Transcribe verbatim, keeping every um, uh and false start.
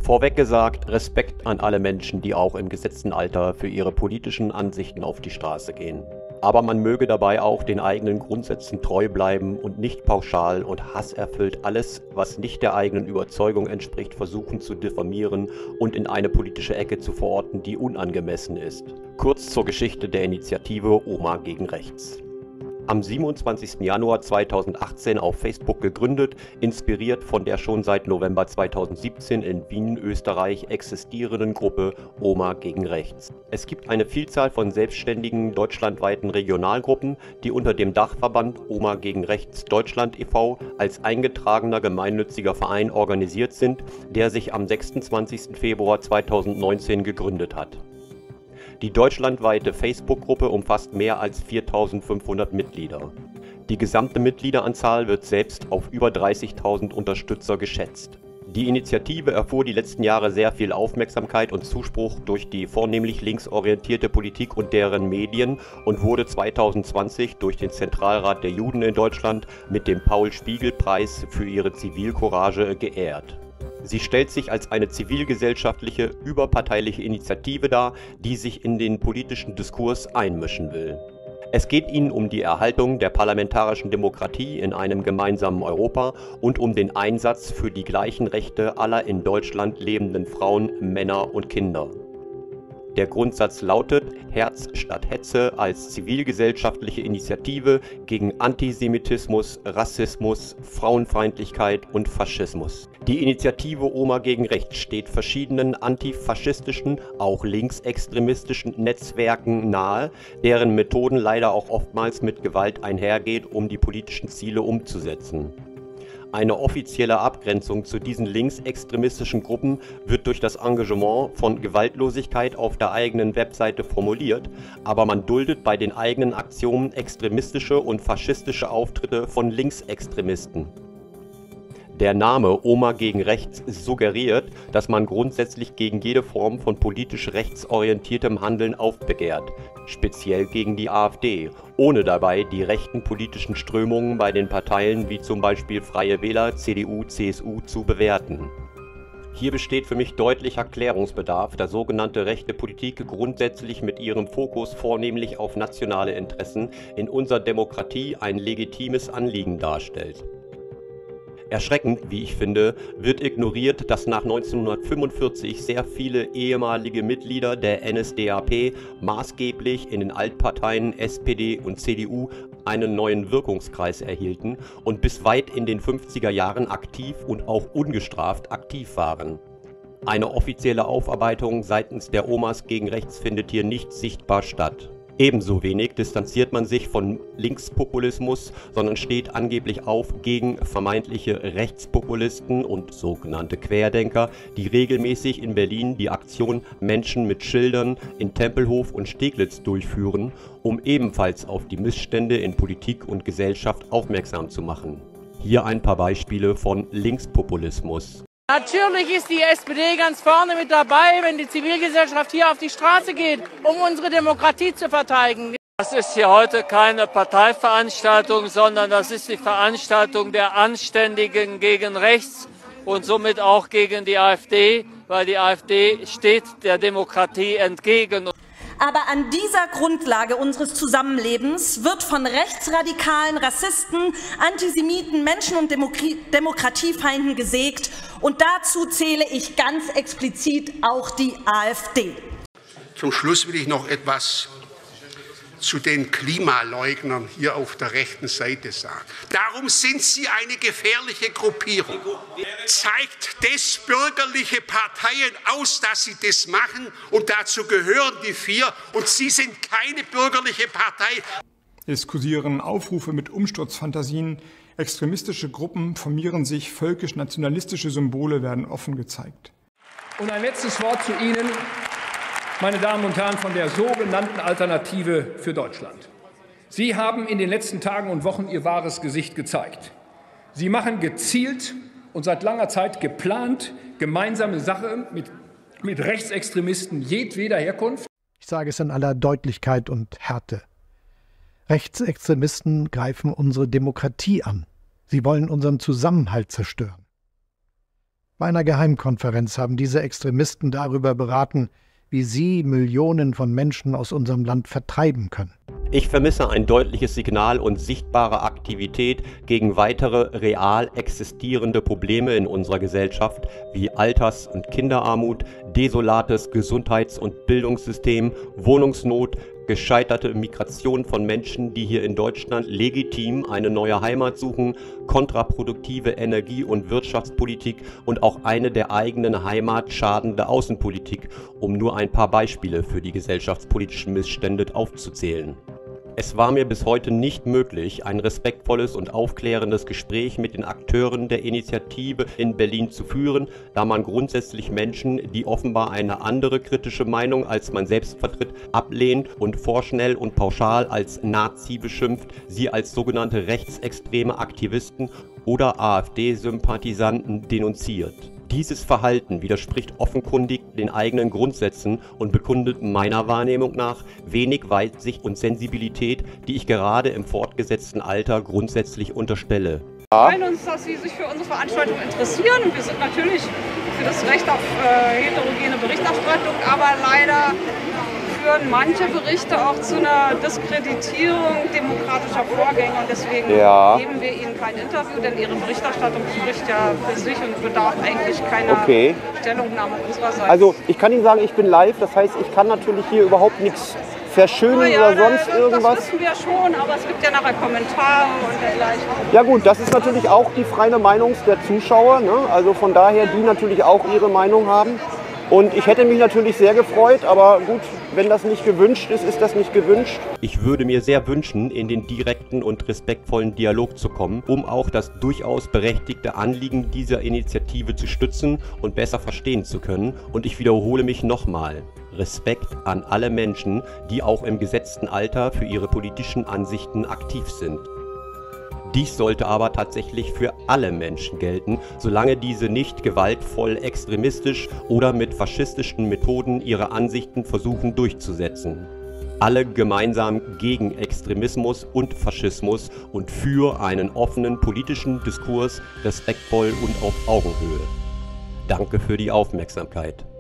Vorweg gesagt, Respekt an alle Menschen, die auch im gesetzten Alter für ihre politischen Ansichten auf die Straße gehen. Aber man möge dabei auch den eigenen Grundsätzen treu bleiben und nicht pauschal und hasserfüllt alles, was nicht der eigenen Überzeugung entspricht, versuchen zu diffamieren und in eine politische Ecke zu verorten, die unangemessen ist. Kurz zur Geschichte der Initiative Oma gegen Rechts. Am siebenundzwanzigsten Januar zweitausendachtzehn auf Facebook gegründet, inspiriert von der schon seit November zweitausendsiebzehn in Wien, Österreich existierenden Gruppe Oma gegen Rechts. Es gibt eine Vielzahl von selbstständigen deutschlandweiten Regionalgruppen, die unter dem Dachverband Oma gegen Rechts Deutschland e V als eingetragener gemeinnütziger Verein organisiert sind, der sich am sechsundzwanzigsten Februar zweitausendneunzehn gegründet hat. Die deutschlandweite Facebook-Gruppe umfasst mehr als viertausendfünfhundert Mitglieder. Die gesamte Mitgliederanzahl wird selbst auf über dreißigtausend Unterstützer geschätzt. Die Initiative erfuhr die letzten Jahre sehr viel Aufmerksamkeit und Zuspruch durch die vornehmlich linksorientierte Politik und deren Medien und wurde zweitausendzwanzig durch den Zentralrat der Juden in Deutschland mit dem Paul-Spiegel-Preis für ihre Zivilcourage geehrt. Sie stellt sich als eine zivilgesellschaftliche, überparteiliche Initiative dar, die sich in den politischen Diskurs einmischen will. Es geht ihnen um die Erhaltung der parlamentarischen Demokratie in einem gemeinsamen Europa und um den Einsatz für die gleichen Rechte aller in Deutschland lebenden Frauen, Männer und Kinder. Der Grundsatz lautet Herz statt Hetze als zivilgesellschaftliche Initiative gegen Antisemitismus, Rassismus, Frauenfeindlichkeit und Faschismus. Die Initiative Oma gegen Rechts steht verschiedenen antifaschistischen, auch linksextremistischen Netzwerken nahe, deren Methoden leider auch oftmals mit Gewalt einhergeht, um die politischen Ziele umzusetzen. Eine offizielle Abgrenzung zu diesen linksextremistischen Gruppen wird durch das Engagement von Gewaltlosigkeit auf der eigenen Webseite formuliert, aber man duldet bei den eigenen Aktionen extremistische und faschistische Auftritte von Linksextremisten. Der Name Oma gegen Rechts suggeriert, dass man grundsätzlich gegen jede Form von politisch rechtsorientiertem Handeln aufbegehrt, speziell gegen die AfD, ohne dabei die rechten politischen Strömungen bei den Parteien wie zum Beispiel Freie Wähler, C D U, C S U zu bewerten. Hier besteht für mich deutlicher Klärungsbedarf, da sogenannte rechte Politik grundsätzlich mit ihrem Fokus vornehmlich auf nationale Interessen in unserer Demokratie ein legitimes Anliegen darstellt. Erschreckend, wie ich finde, wird ignoriert, dass nach neunzehnhundertfünfundvierzig sehr viele ehemalige Mitglieder der N S D A P maßgeblich in den Altparteien S P D und C D U einen neuen Wirkungskreis erhielten und bis weit in den fünfziger Jahren aktiv und auch ungestraft aktiv waren. Eine offizielle Aufarbeitung seitens der Omas gegen Rechts findet hier nicht sichtbar statt. Ebenso wenig distanziert man sich von Linkspopulismus, sondern steht angeblich auf gegen vermeintliche Rechtspopulisten und sogenannte Querdenker, die regelmäßig in Berlin die Aktion Menschen mit Schildern in Tempelhof und Steglitz durchführen, um ebenfalls auf die Missstände in Politik und Gesellschaft aufmerksam zu machen. Hier ein paar Beispiele von Linkspopulismus. Natürlich ist die S P D ganz vorne mit dabei, wenn die Zivilgesellschaft hier auf die Straße geht, um unsere Demokratie zu verteidigen. Das ist hier heute keine Parteiveranstaltung, sondern das ist die Veranstaltung der Anständigen gegen rechts und somit auch gegen die AfD, weil die AfD steht der Demokratie entgegen. Aber an dieser Grundlage unseres Zusammenlebens wird von rechtsradikalen Rassisten, Antisemiten, Menschen- und Demokratie Demokratiefeinden gesägt. Und dazu zähle ich ganz explizit auch die AfD. Zum Schluss will ich noch etwas zu den Klimaleugnern hier auf der rechten Seite sagen. Darum sind sie eine gefährliche Gruppierung. Zeigt das bürgerliche Parteien aus, dass sie das machen, und dazu gehören die vier, und sie sind keine bürgerliche Partei. Es kursieren Aufrufe mit Umsturzfantasien, extremistische Gruppen formieren sich, völkisch-nationalistische Symbole werden offen gezeigt. Und ein letztes Wort zu Ihnen, meine Damen und Herren von der sogenannten Alternative für Deutschland. Sie haben in den letzten Tagen und Wochen Ihr wahres Gesicht gezeigt. Sie machen gezielt und seit langer Zeit geplant gemeinsame Sache mit, mit Rechtsextremisten jedweder Herkunft. Ich sage es in aller Deutlichkeit und Härte. Rechtsextremisten greifen unsere Demokratie an. Sie wollen unseren Zusammenhalt zerstören. Bei einer Geheimkonferenz haben diese Extremisten darüber beraten, wie sie Millionen von Menschen aus unserem Land vertreiben können. Ich vermisse ein deutliches Signal und sichtbare Aktivität gegen weitere real existierende Probleme in unserer Gesellschaft wie Alters- und Kinderarmut, desolates Gesundheits- und Bildungssystem, Wohnungsnot, gescheiterte Migration von Menschen, die hier in Deutschland legitim eine neue Heimat suchen, kontraproduktive Energie- und Wirtschaftspolitik und auch eine der eigenen Heimat schadende Außenpolitik, um nur ein paar Beispiele für die gesellschaftspolitischen Missstände aufzuzählen. Es war mir bis heute nicht möglich, ein respektvolles und aufklärendes Gespräch mit den Akteuren der Initiative in Berlin zu führen, da man grundsätzlich Menschen, die offenbar eine andere kritische Meinung als man selbst vertritt, ablehnt und vorschnell und pauschal als Nazi beschimpft, sie als sogenannte rechtsextreme Aktivisten oder AfD-Sympathisanten denunziert. Dieses Verhalten widerspricht offenkundig den eigenen Grundsätzen und bekundet meiner Wahrnehmung nach wenig Weitsicht und Sensibilität, die ich gerade im fortgesetzten Alter grundsätzlich unterstelle. Wir freuen uns, dass Sie sich für unsere Veranstaltung interessieren. Wir sind natürlich für das Recht auf äh, heterogene Berichterstattung, aber leider führen manche Berichte auch zu einer Diskreditierung demokratischer Vorgänge und deswegen ja. geben wir Ihnen kein Interview, denn Ihre Berichterstattung spricht ja für sich und bedarf eigentlich keiner okay. Stellungnahme unsererseits. Also ich kann Ihnen sagen, ich bin live, das heißt, ich kann natürlich hier überhaupt nichts verschönen ja, oder sonst das, irgendwas. Das wissen wir schon, aber es gibt ja nachher Kommentare und dergleichen. Ja gut, das ist natürlich auch die freie Meinung der Zuschauer, ne? Also von daher, die natürlich auch ihre Meinung haben. Und ich hätte mich natürlich sehr gefreut, aber gut, wenn das nicht gewünscht ist, ist das nicht gewünscht. Ich würde mir sehr wünschen, in den direkten und respektvollen Dialog zu kommen, um auch das durchaus berechtigte Anliegen dieser Initiative zu stützen und besser verstehen zu können. Und ich wiederhole mich nochmal. Respekt an alle Menschen, die auch im gesetzten Alter für ihre politischen Ansichten aktiv sind. Dies sollte aber tatsächlich für alle Menschen gelten, solange diese nicht gewaltvoll, extremistisch oder mit faschistischen Methoden ihre Ansichten versuchen durchzusetzen. Alle gemeinsam gegen Extremismus und Faschismus und für einen offenen politischen Diskurs, respektvoll und auf Augenhöhe. Danke für die Aufmerksamkeit.